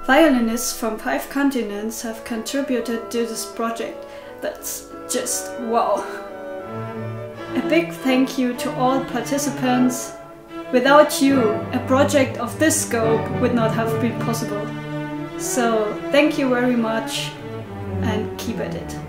Violinists from 5 continents have contributed to this project. That's just wow! A big thank you to all participants. Without you, a project of this scope would not have been possible. So thank you very much and keep at it.